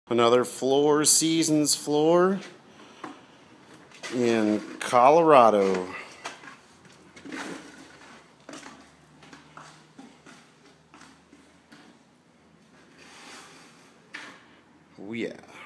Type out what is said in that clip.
Another Floor Seasons floor in Colorado. Oh yeah.